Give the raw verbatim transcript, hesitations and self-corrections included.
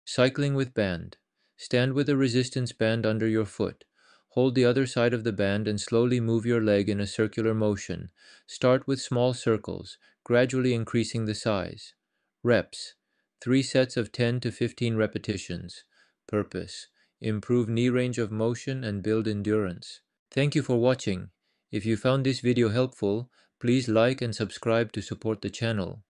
Cycling with band. Stand with a resistance band under your foot. Hold the other side of the band and slowly move your leg in a circular motion. Start with small circles, gradually increasing the size. Reps. Three sets of ten to fifteen repetitions. Purpose. Improve knee range of motion and build endurance. Thank you for watching. If you found this video helpful, please like and subscribe to support the channel.